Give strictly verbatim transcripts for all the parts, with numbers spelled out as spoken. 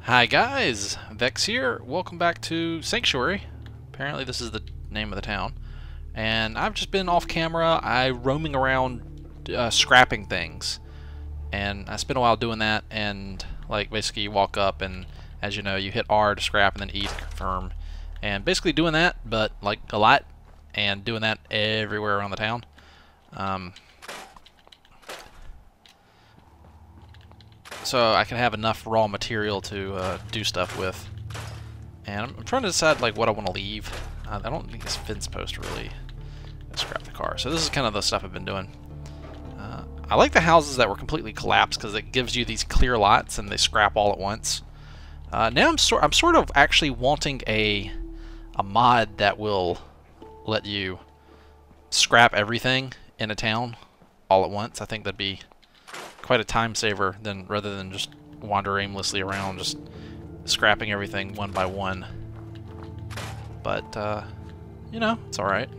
Hi guys, Vechs here. Welcome back to Sanctuary. Apparently this is the name of the town. And I've just been off camera, I roaming around uh, scrapping things. And I spent a while doing that, and like basically you walk up and as you know you hit R to scrap and then E to confirm. And basically doing that, but like a lot, and doing that everywhere around the town. Um, so I can have enough raw material to uh, do stuff with. And I'm, I'm trying to decide like what I want to leave. Uh, I don't think this fence post really scrap the car. So this is kind of the stuff I've been doing. Uh, I like the houses that were completely collapsed because it gives you these clear lots and they scrap all at once. Uh, now I'm sort I'm sort of actually wanting a a mod that will let you scrap everything in a town all at once. I think that'd be quite a time saver than rather than just wander aimlessly around just scrapping everything one by one. But uh, you know, it's alright.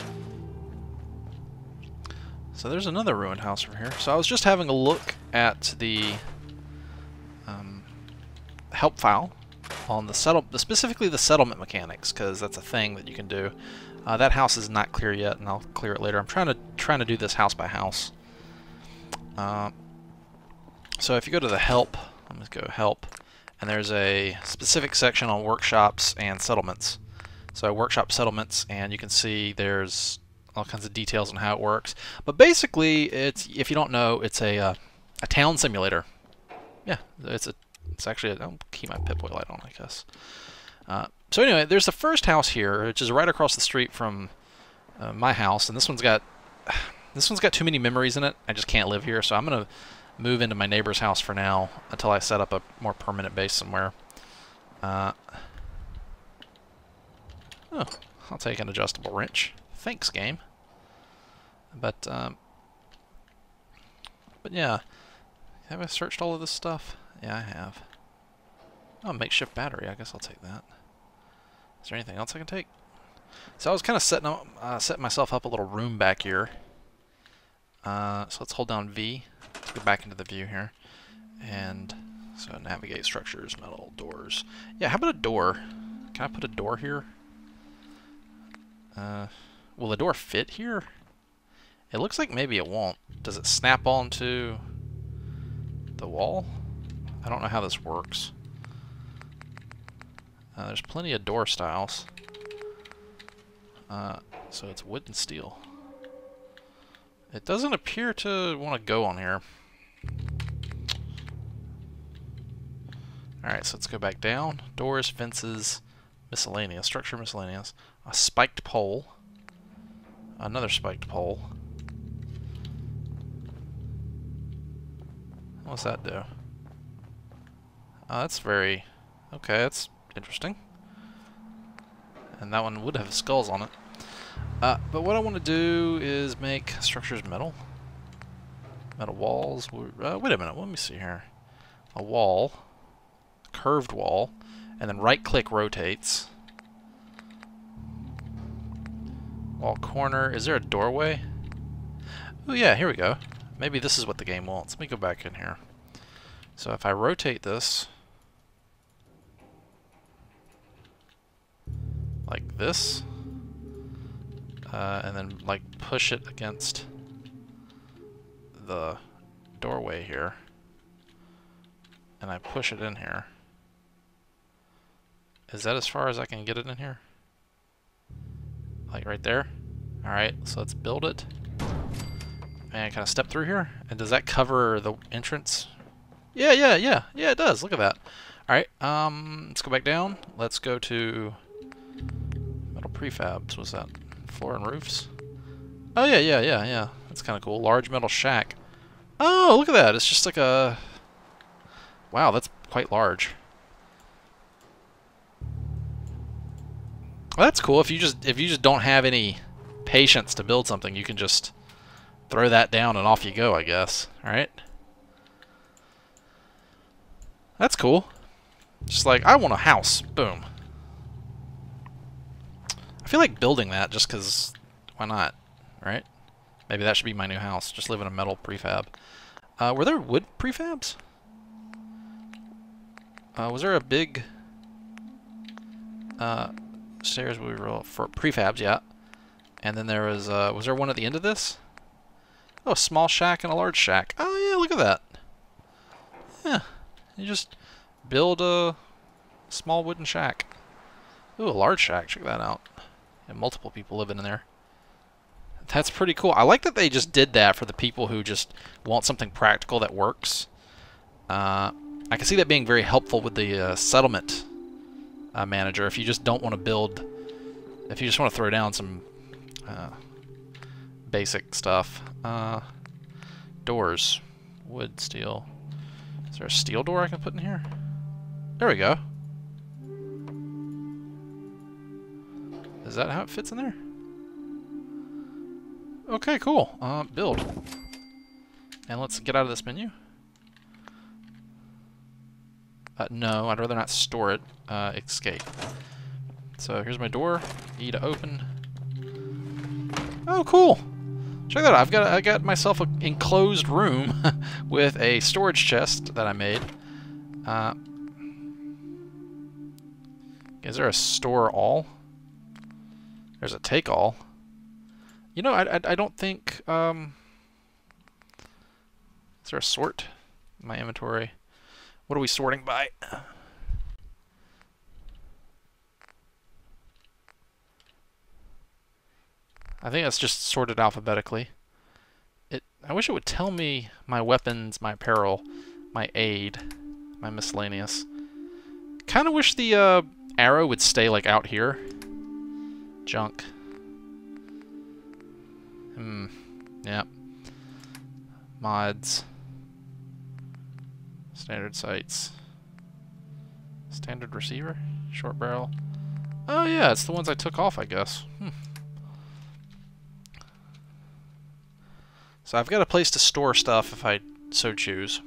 So there's another ruined house over here. So I was just having a look at the um, help file on the settle, specifically the settlement mechanics, because that's a thing that you can do. Uh, that house is not clear yet, and I'll clear it later. I'm trying to trying to do this house by house. Uh, so if you go to the help, let me go help, and there's a specific section on workshops and settlements. So workshop settlements, and you can see there's all kinds of details on how it works. But basically, it's if you don't know, it's a uh, a town simulator. Yeah, it's a it's actually a, I'll keep my Pip-Boy light on, I guess. Uh, so anyway, there's the first house here, which is right across the street from uh, my house, and this one's got this one's got too many memories in it. I just can't live here, so I'm gonna move into my neighbor's house for now until I set up a more permanent base somewhere. Uh, oh, I'll take an adjustable wrench. Thanks, game. But um, but yeah, have I searched all of this stuff? Yeah, I have. Oh, makeshift battery. I guess I'll take that. Is there anything else I can take? So I was kind of setting up, uh, setting myself up a little room back here. Uh, so let's hold down V to go back into the view here, and so navigate structures, metal, doors. Yeah, how about a door? Can I put a door here? Uh, will the door fit here? It looks like maybe it won't. Does it snap onto the wall? I don't know how this works. Uh, there's plenty of door styles. Uh, so it's wood and steel. It doesn't appear to want to go on here. Alright, so let's go back down. Doors, fences, miscellaneous. Structure miscellaneous. A spiked pole. Another spiked pole. What's that do? Oh, that's very... okay, that's interesting. And that one would have skulls on it. Uh, but what I want to do is make structures metal. Metal walls. Uh, wait a minute, let me see here. A wall. Curved wall. And then right-click rotates. Wall corner. Is there a doorway? Oh yeah, here we go. Maybe this is what the game wants. Let me go back in here. So if I rotate this like this, uh, and then like push it against the doorway here, and I push it in here, is that as far as I can get it in here? Like right there? Alright, so let's build it. And kind of step through here. And does that cover the entrance? Yeah, yeah, yeah. Yeah, it does. Look at that. Alright, um, let's go back down. Let's go to metal prefabs. What's that? Floor and roofs? Oh, yeah, yeah, yeah, yeah. That's kind of cool. Large metal shack. Oh, look at that. It's just like a... wow, that's quite large. Well, that's cool. If you just if you just don't have any patience to build something, you can just throw that down and off you go, I guess. Alright? That's cool. Just like, I want a house. Boom. I feel like building that just because, why not? Right? Maybe that should be my new house. Just live in a metal prefab. Uh, were there wood prefabs? Uh, was there a big uh, stairs we were for prefabs? Yeah. And then there was, uh, was there one at the end of this? Oh, a small shack and a large shack. Oh, yeah, look at that. Yeah. You just build a small wooden shack. Ooh, a large shack. Check that out. And multiple people living in there. That's pretty cool. I like that they just did that for the people who just want something practical that works. Uh, I can see that being very helpful with the uh, settlement uh, manager. If you just don't want to build, if you just want to throw down some uh, basic stuff. Uh, doors, wood, steel. Is there a steel door I can put in here? There we go. Is that how it fits in there? Okay, cool. Uh, build. And let's get out of this menu. Uh, no, I'd rather not store it. Uh, escape. So here's my door. E to open. Oh, cool. Check that out. I've got I got myself an enclosed room with a storage chest that I made. Uh, is there a store all? There's a take all. You know, I, I, I don't think, um, is there a sort in my inventory? What are we sorting by? I think that's just sorted alphabetically. It. I wish it would tell me my weapons, my apparel, my aid, my miscellaneous. Kind of wish the uh, arrow would stay like out here. Junk. Hmm. Yep. Mods. Standard sights. Standard receiver. Short barrel. Oh yeah, it's the ones I took off, I guess. Hmm. So I've got a place to store stuff if I so choose.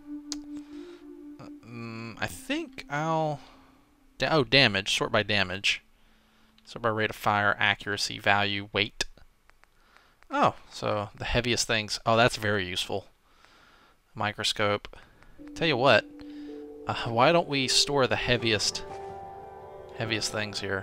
Um, I think I'll... Da oh, damage. Sort by damage. Sort by rate of fire, accuracy, value, weight. Oh, so the heaviest things. Oh, that's very useful. Microscope. Tell you what, uh, why don't we store the heaviest, heaviest things here?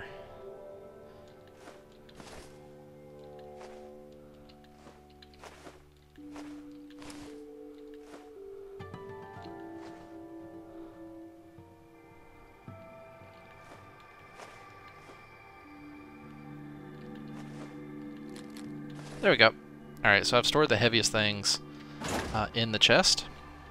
There we go. Alright, so I've stored the heaviest things uh, in the chest.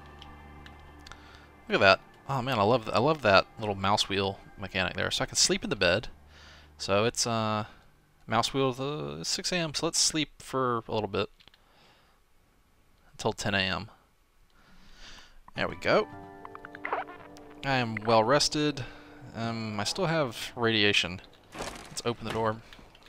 Look at that. Oh man, I love I love that little mouse wheel mechanic there. So I can sleep in the bed. So it's uh, mouse wheel the six A M So let's sleep for a little bit. Until ten A M There we go. I am well rested. Um, I still have radiation. Let's open the door.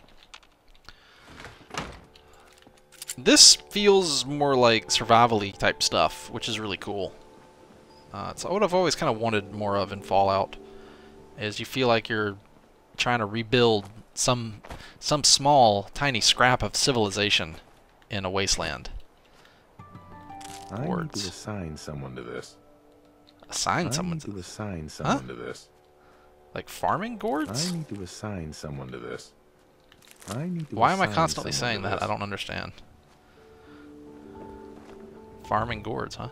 This feels more like survival-y type stuff, which is really cool. Uh, it's what I've always kind of wanted more of in Fallout, is you feel like you're trying to rebuild some some small, tiny scrap of civilization in a wasteland. I Words. need to assign someone to this. Assign I someone need to to assign someone to this. Like farming gourds? I need to assign someone to this. I need to Why am I assign constantly someone saying to that? this. I don't understand. Farming gourds, huh?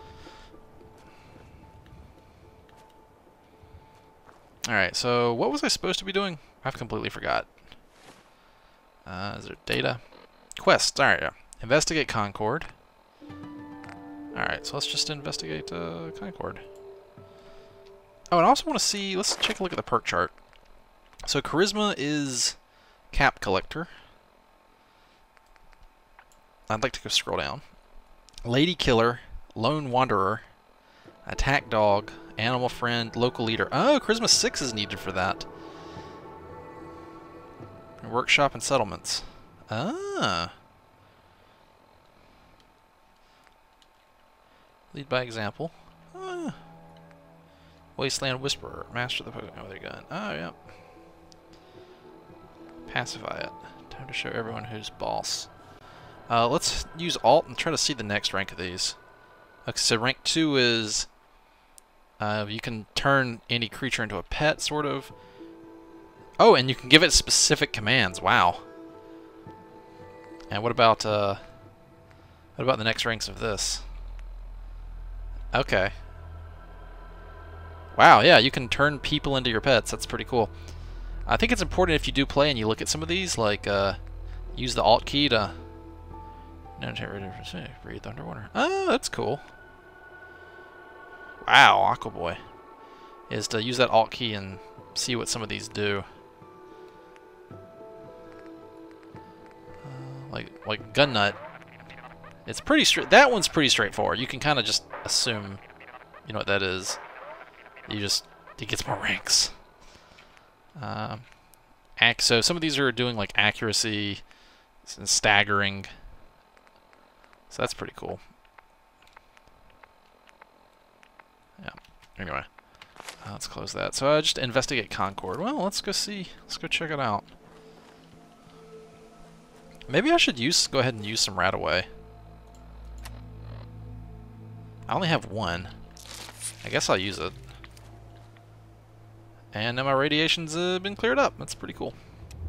Alright, so what was I supposed to be doing? I've completely forgot. Uh, is there data? Quests, alright, yeah. Investigate Concord. Alright, so let's just investigate uh, Concord. Oh, and I also want to see, let's take a look at the perk chart. So Charisma is Cap Collector. I'd like to go scroll down. Lady Killer, Lone Wanderer, Attack Dog, Animal Friend, Local Leader. Oh, Charisma six is needed for that. Workshop and Settlements. Ah. Lead by example. Ah. Wasteland Whisperer, Master of the Pokemon with your gun. Oh, yeah. Pacify it. Time to show everyone who's boss. Uh, let's use Alt and try to see the next rank of these. Okay, so rank two is Uh, you can turn any creature into a pet, sort of. Oh, and you can give it specific commands. Wow. And what about uh, what about the next ranks of this? Okay. Wow, yeah, you can turn people into your pets. That's pretty cool. I think it's important if you do play and you look at some of these, like uh, use the Alt key to breathe underwater. Oh, that's cool. Wow, Aqua Boy. Is to use that Alt key and see what some of these do. Uh, like like Gun Nut. It's pretty straight. That one's pretty straightforward. You can kind of just assume, you know what that is. You just it gets more ranks. Um, ac so some of these are doing like accuracy and staggering. So that's pretty cool. Yeah. Anyway, uh, let's close that. So I uh, just investigate Concord. Well, let's go see. Let's go check it out. Maybe I should use go ahead and use some Radaway. I only have one. I guess I'll use it. And now my radiation's uh, been cleared up. That's pretty cool.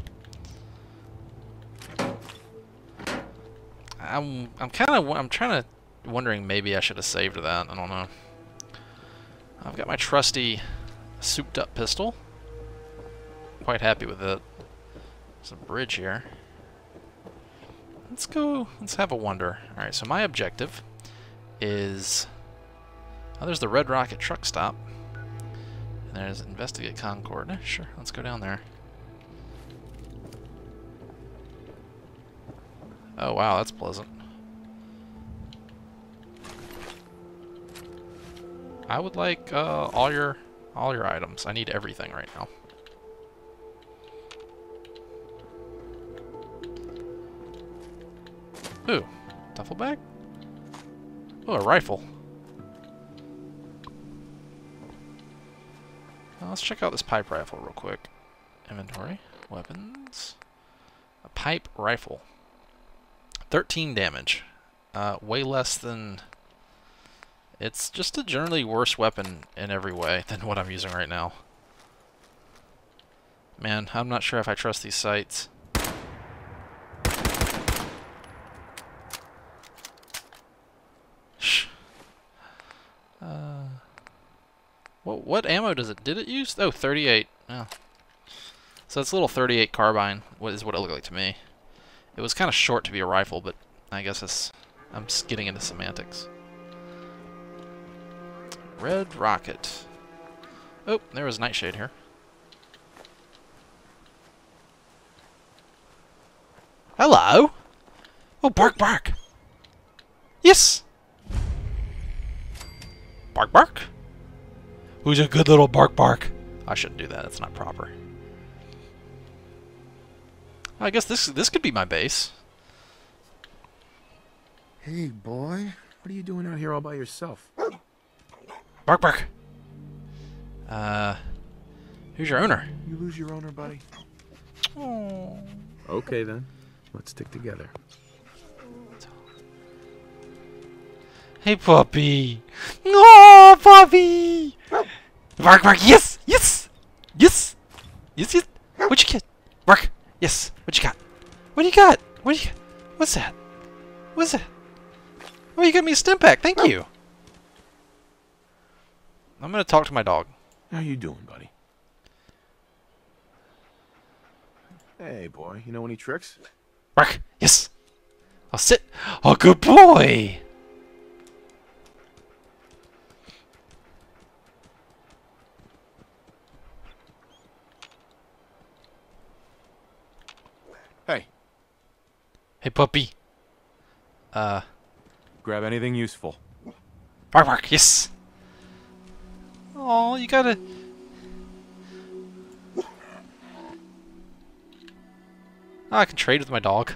I'm I'm kind of I'm trying to wondering maybe I should have saved that. I don't know. I've got my trusty souped-up pistol. Quite happy with it. There's a bridge here. Let's go. Let's have a wander. All right. So my objective is. Oh, there's the Red Rocket truck stop. And there's investigate Concord. Eh, sure. Let's go down there. Oh wow, that's pleasant. I would like uh, all your all your items. I need everything right now. Ooh, duffel bag? Oh, a rifle. Well, let's check out this pipe rifle real quick. Inventory, weapons, a pipe rifle. thirteen damage. Uh, way less than... It's just a generally worse weapon in every way than what I'm using right now. Man, I'm not sure if I trust these sights. Shh. Uh, what, what ammo does it... Did it use? Oh, thirty-eight. Oh. So it's a little thirty-eight carbine, what is what it looked like to me. It was kind of short to be a rifle, but I guess it's, I'm just getting into semantics. Red Rocket. Oh, there was Nightshade here. Hello! Oh, bark, bark! Yes! Bark, bark! Who's a good little bark, bark? I shouldn't do that, that's not proper. I guess this this could be my base. Hey, boy. What are you doing out here all by yourself? Bark, bark. Uh, who's your owner? You lose your owner, buddy? Oh. Okay, then. Let's stick together. Hey, puppy. No, puppy. Bark, bark. Yes, yes, yes, yes, yes. What you get? Bark. Yes. What you got? What do you got? What do you got? What's that? What's that? Oh, you got me a stim pack. Thank you. I'm gonna talk to my dog. How you doing, buddy? Hey, boy. You know any tricks? Bark. Yes. I'll sit. Oh, good boy. Hey. Hey, puppy. Uh. Grab anything useful. Bark, bark. Yes. Oh, you gotta. Oh, I can trade with my dog.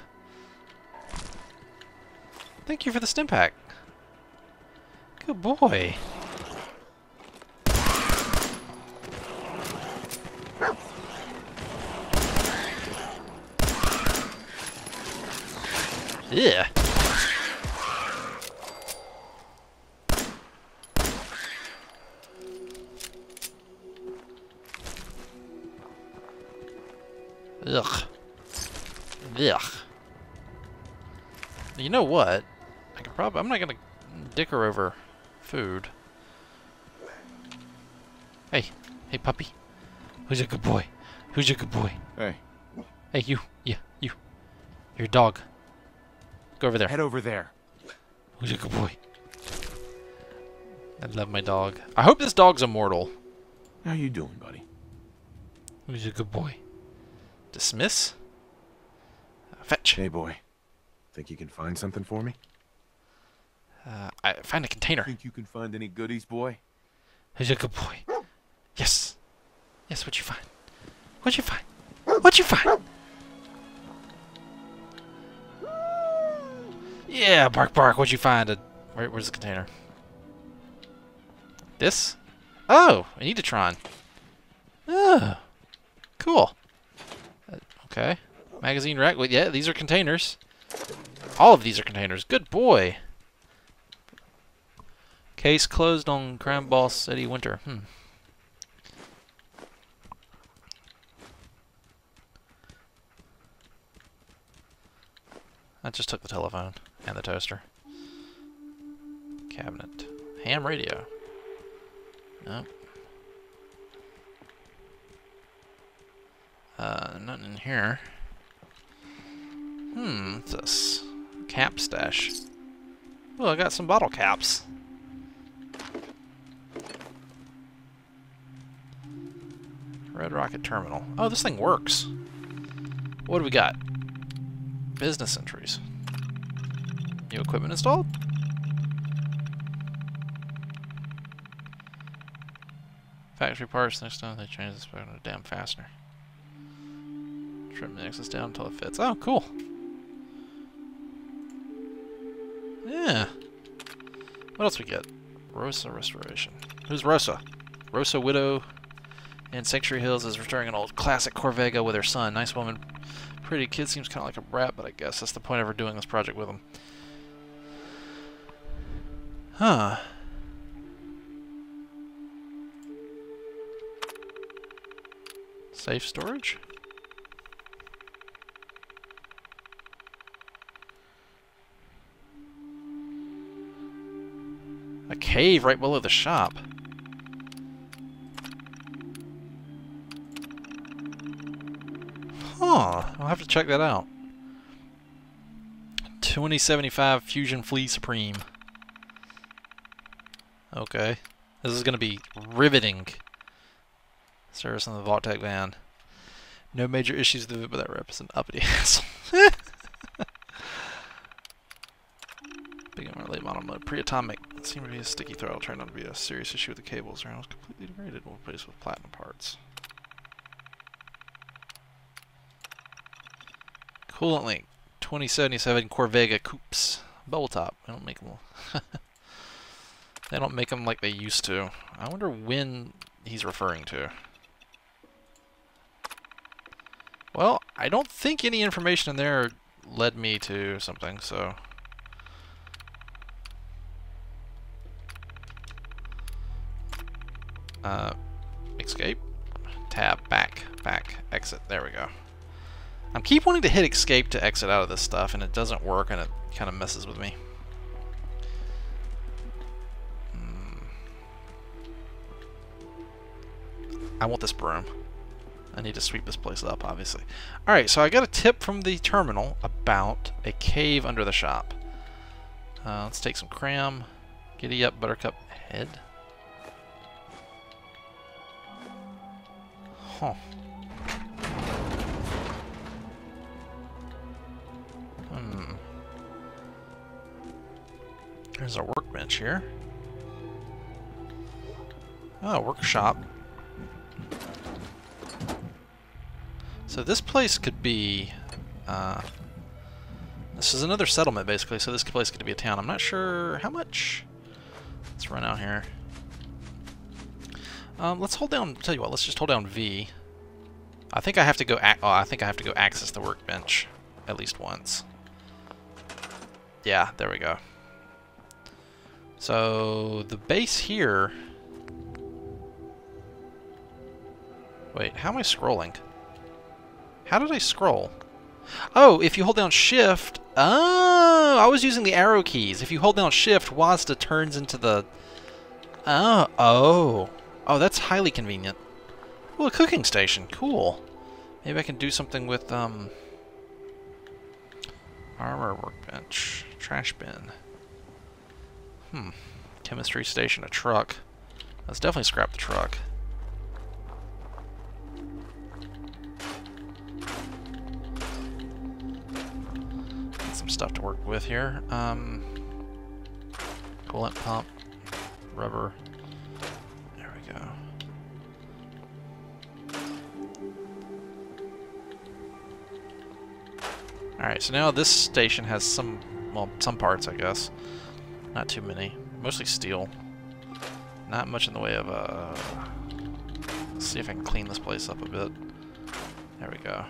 Thank you for the stim pack. Good boy. Yeah. Ugh. Ugh. You know what? I could probably. I'm not gonna dicker over food. Hey, hey, puppy. Who's a good boy? Who's a good boy? Hey. Hey, you. Yeah, you. You're a dog. Go over there. Head over there. Who's a good boy? I love my dog. I hope this dog's immortal. How you doing, buddy? Who's a good boy? Dismiss? Uh, fetch. Hey, boy. Think you can find something for me? Uh, I find a container. Think you can find any goodies, boy? Who's a good boy? Yes. Yes, what'd you find? What'd you find? What'd you find? Yeah, bark, bark. What'd you find? A, where, where's the container? This? Oh, an Edatron. Oh, cool. Uh, okay. Magazine rack. Well, yeah, these are containers. All of these are containers. Good boy. Case closed on crime boss Eddie Winter. Hmm. I just took the telephone and the toaster. Cabinet. Ham radio. Nope. Uh, nothing in here. Hmm, what's this? Cap stash. Oh, I got some bottle caps. Red Rocket Terminal. Oh, this thing works. What do we got? Business entries. New equipment installed? Factory parts, next time they change this back to a damn fastener. Trim the axis down until it fits. Oh, cool. Yeah. What else we get? Rosa Restoration. Who's Rosa? Rosa Widow in Sanctuary Hills is restoring an old classic Corvega with her son. Nice woman. Pretty kid, seems kind of like a brat, but I guess that's the point of her doing this project with him. Huh. Safe storage? A cave right below the shop. Huh, I'll have to check that out. twenty seventy-five Fusion Flea Supreme. Okay. This is going to be riveting. Service in the Vault-Tec van. No major issues with it, but that reps an uppity asshole. Big and late model mode. Pre-atomic. It seemed to be a sticky throttle. Turned out to be a serious issue with the cables. Around was completely degraded. We'll replace with platinum parts. Coolant link. twenty seventy-seven Corvega coupes. Bubble top. They don't make them. They don't make them like they used to. I wonder when he's referring to. Well, I don't think any information in there led me to something, so... Uh, escape, tab, back, back, exit. There we go. I keep wanting to hit escape to exit out of this stuff, and it doesn't work, and it kind of messes with me. Hmm. I want this broom. I need to sweep this place up, obviously. Alright, so I got a tip from the terminal about a cave under the shop. Uh, let's take some cram. Giddy up, Buttercup head. Huh. Hmm. There's a workbench here. Oh, workshop. So this place could be, uh, this is another settlement basically, so this place could be a town. I'm not sure how much. Let's run out here. Um, let's hold down, tell you what, let's just hold down V. I think I have to go, ac oh, I think I have to go access the workbench at least once. Yeah, there we go. So, the base here, wait, how am I scrolling? How did I scroll? Oh, if you hold down shift... Oh, I was using the arrow keys. If you hold down shift, WASDA turns into the... Oh, oh. Oh, that's highly convenient. Well, a cooking station. Cool. Maybe I can do something with, um... armor workbench. Trash bin. Hmm. Chemistry station, a truck. Let's definitely scrap the truck. Got some stuff to work with here. Um, coolant pump, rubber. There we go. Alright, so now this station has some, well, some parts, I guess. Not too many. Mostly steel. Not much in the way of, uh... let's see if I can clean this place up a bit. There we go.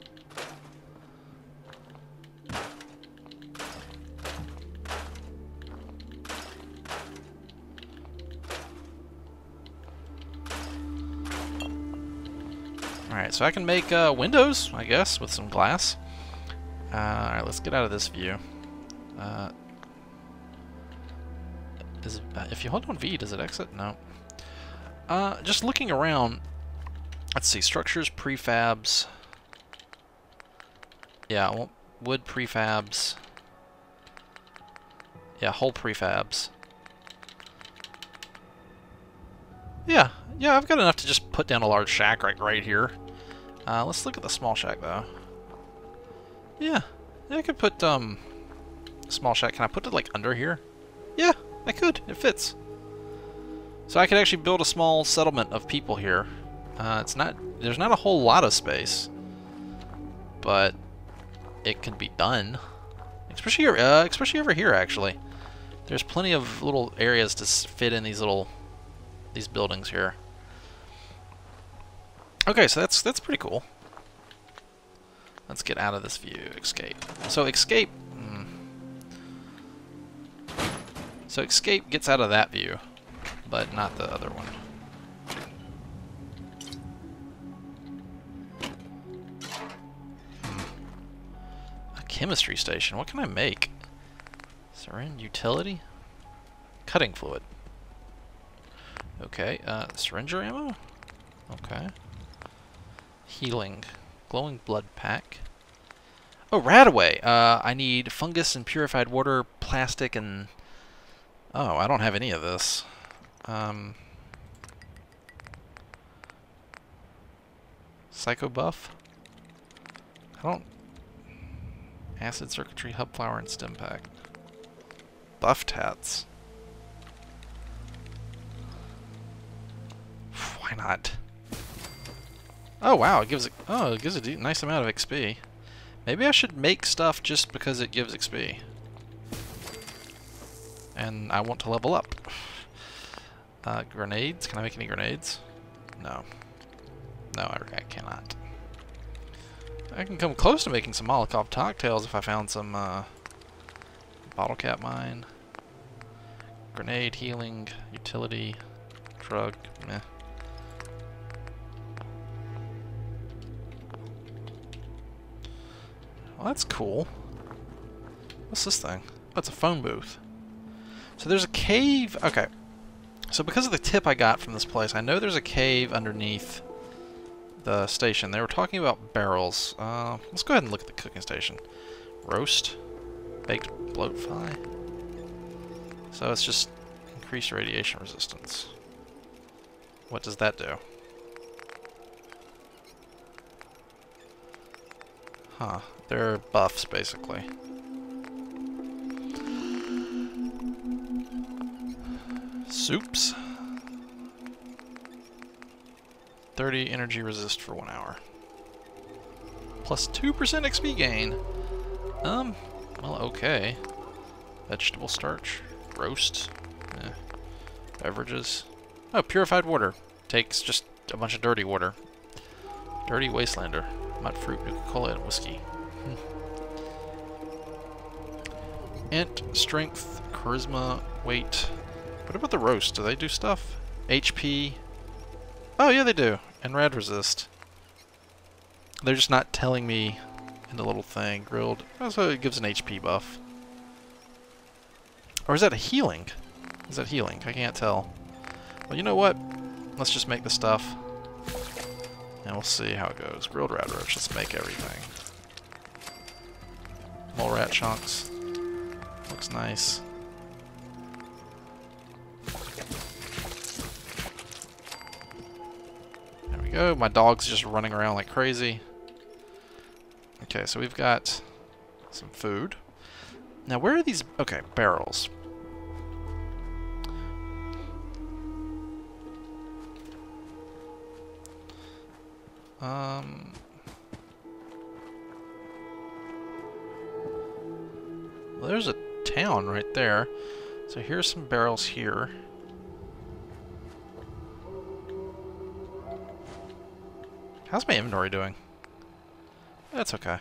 Alright, so I can make uh, windows, I guess, with some glass. Uh, Alright, let's get out of this view. Uh, is, uh, if you hold on V, does it exit? No. Uh, just looking around, let's see, structures, prefabs. Yeah, well, wood prefabs. Yeah, whole prefabs. Yeah, yeah, I've got enough to just put down a large shack right, right here. Uh, let's look at the small shack, though. Yeah, yeah, I could put, um, a small shack. Can I put it, like, under here? Yeah, I could. It fits. So I could actually build a small settlement of people here. Uh, it's not, there's not a whole lot of space, but it can be done. Especially, uh, especially over here, actually. There's plenty of little areas to fit in these little, these buildings here. Okay, so that's that's pretty cool. Let's get out of this view. Escape. So escape. Hmm. So escape gets out of that view, but not the other one. Hmm. A chemistry station. What can I make? Syringe utility. Cutting fluid. Okay. Uh, syringer ammo. Okay. Healing. Glowing blood pack. Oh, Radaway! Uh, I need fungus and purified water, plastic, and... Oh, I don't have any of this. Um... Psycho buff? I don't... Acid circuitry, hub flower, and stem pack. Buff tats. Why not? Oh wow, it gives it. Oh, it gives a nice amount of X P. Maybe I should make stuff just because it gives X P. And I want to level up. Uh, grenades? Can I make any grenades? No. No, I, I cannot. I can come close to making some Molotov cocktails if I found some uh, bottle cap mine. Grenade, healing, utility, drug, meh. Well, that's cool. What's this thing? Oh, it's a phone booth. So there's a cave. Okay. So because of the tip I got from this place, I know there's a cave underneath the station. They were talking about barrels. Uh, let's go ahead and look at the cooking station. Roast. Baked bloat fry. So it's just increased radiation resistance. What does that do? Huh. They're buffs, basically. Soups. thirty energy resist for one hour. Plus two percent X P gain. Um, well, okay. Vegetable starch. Roast. Eh. Beverages. Oh, purified water. Takes just a bunch of dirty water. Dirty Wastelander. Mud fruit, Nuka-Cola, and whiskey. Hmm. Int, strength, charisma, weight. What about the roast? Do they do stuff? H P. Oh, yeah, they do. And rad resist. They're just not telling me in the little thing. Grilled. Also, it gives an H P buff. Or is that a healing? Is that healing? I can't tell. Well, you know what? Let's just make the stuff. And we'll see how it goes. Grilled rat roach. Let's make everything. Mole rat chunks. Looks nice. There we go. My dog's just running around like crazy. Okay, so we've got some food. Now, where are these? Okay, barrels. Um. Well, there's a town right there. So here's some barrels here. How's my inventory doing? That's okay.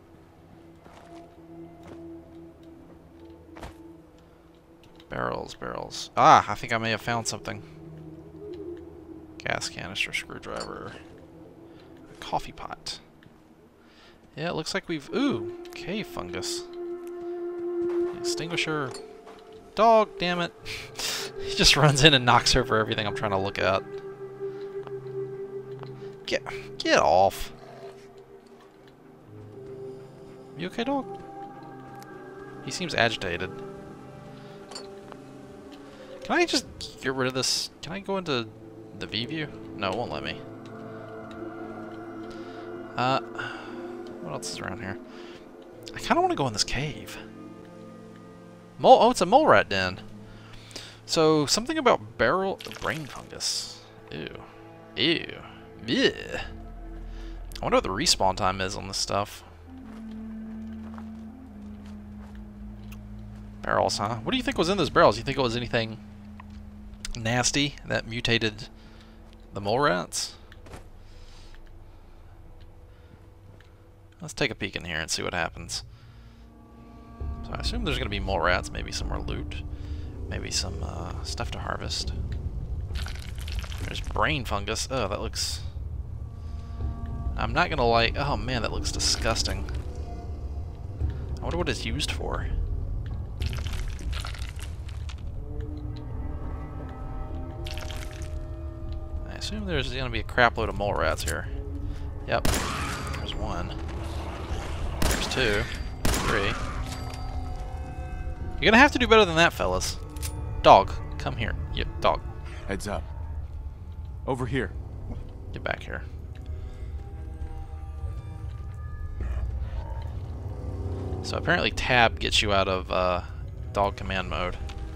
Barrels, barrels. Ah, I think I may have found something. Gas canister, screwdriver. A coffee pot. Yeah, it looks like we've... Ooh, cave fungus. Extinguisher. Dog, damn it. He just runs in and knocks over everything I'm trying to look at. Get, get off. You okay, dog? He seems agitated. Can I just get rid of this? Can I go into the V-view? No, it won't let me. Uh, what else is around here? I kind of want to go in this cave. Mole, oh, it's a mole rat den. So, something about barrel brain fungus. Ew. Ew. Yeah. I wonder what the respawn time is on this stuff. Barrels, huh? What do you think was in those barrels? You think it was anything nasty that mutated the mole rats? Let's take a peek in here and see what happens. So I assume there's going to be mole rats, maybe some more loot, maybe some uh, stuff to harvest. There's brain fungus. Oh, that looks... I'm not going to like... Oh man, that looks disgusting. I wonder what it's used for. I assume there's going to be a crap load of mole rats here. Yep. There's one. There's two. Three. You're gonna have to do better than that, fellas. Dog, come here. Yep, dog. Heads up. Over here. Get back here. So apparently tab gets you out of uh, dog command mode.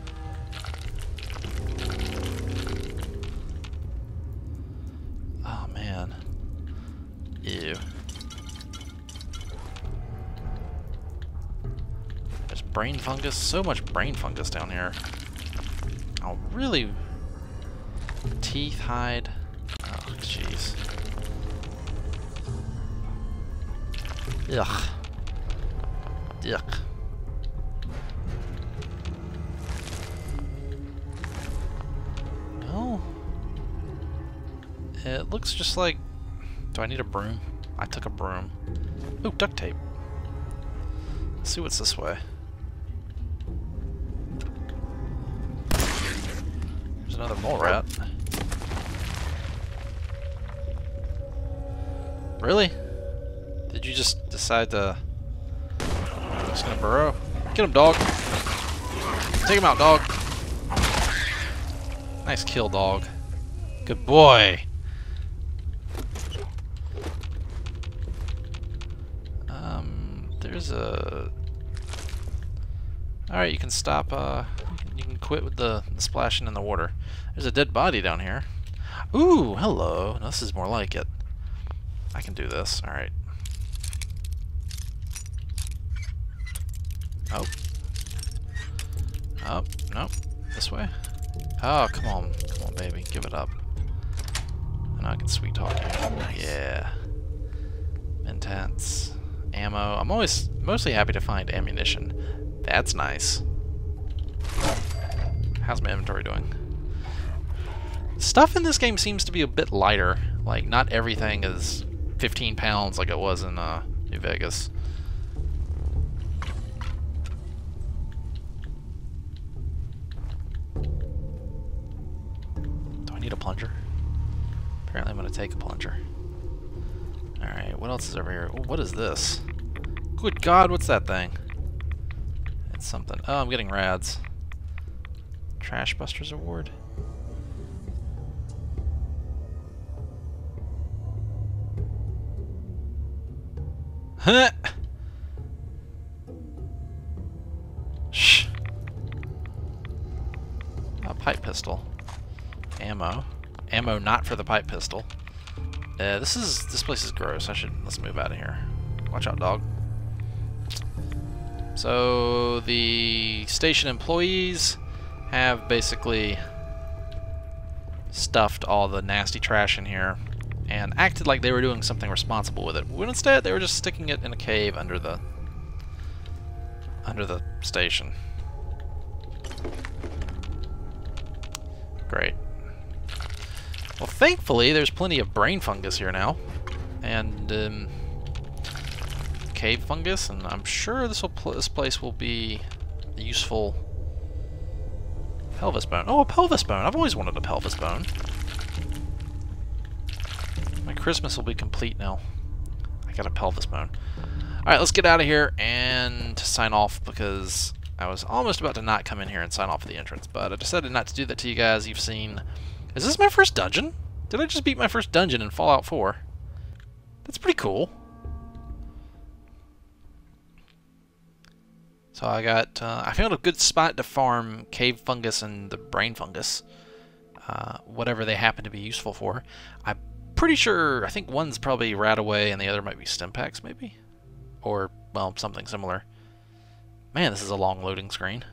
Oh man. Ew. There's brain fungus. So much brain fungus down here. Oh, really? Teeth, hide. Oh, jeez. Ugh. Yuck. Well, it looks just like... Do I need a broom? I took a broom. Ooh, duct tape. Let's see what's this way. There's another mole rat. Really? Did you just decide to... Just gonna burrow? Get him, dog! Take him out, dog! Nice kill, dog. Good boy! Um, there's a... Alright, you can stop, uh... You can quit with the, the splashing in the water. There's a dead body down here. Ooh, hello! This is more like it. I can do this, alright. Oh. Oh, nope. This way? Oh, come on. Come on, baby. Give it up. And I can sweet talk you. Nice. Yeah. Intense. Ammo. I'm always mostly happy to find ammunition. That's nice. How's my inventory doing? Stuff in this game seems to be a bit lighter. Like, not everything is fifteen pounds like it was in uh, New Vegas. Do I need a plunger? Apparently I'm going to take a plunger. Alright, what else is over here? Ooh, what is this? Good God, what's that thing? It's something. Oh, I'm getting rads. Trash Busters Award? Huh! Shh. A pipe pistol. Ammo. Ammo not for the pipe pistol. Uh, this is this place is gross. I should let's move out of here. Watch out, dog. So the station employees have basically stuffed all the nasty trash in here and acted like they were doing something responsible with it. When instead they were just sticking it in a cave under the under the station. Great. Well, thankfully there's plenty of brain fungus here now, and um, cave fungus, and I'm sure this will pl this place will be useful. Pelvis bone. Oh, a pelvis bone. I've always wanted a pelvis bone. My Christmas will be complete now. I got a pelvis bone. Alright, let's get out of here and sign off, because I was almost about to not come in here and sign off at the entrance, but I decided not to do that to you guys. You've seen... Is this my first dungeon? Did I just beat my first dungeon in Fallout four? That's pretty cool. So I got, uh, I found a good spot to farm cave fungus and the brain fungus. Uh, whatever they happen to be useful for. I'm pretty sure, I think one's probably Radaway and the other might be stim packs, maybe? Or, well, something similar. Man, this is a long loading screen.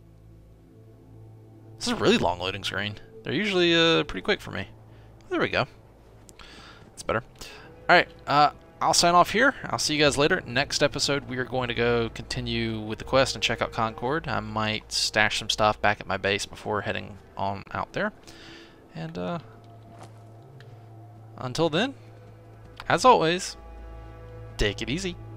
This is a really long loading screen. They're usually uh, pretty quick for me. There we go. That's better. Alright, uh, I'll sign off here. I'll see you guys later. Next episode, we are going to go continue with the quest and check out Concord. I might stash some stuff back at my base before heading on out there. And, uh, until then, as always, take it easy.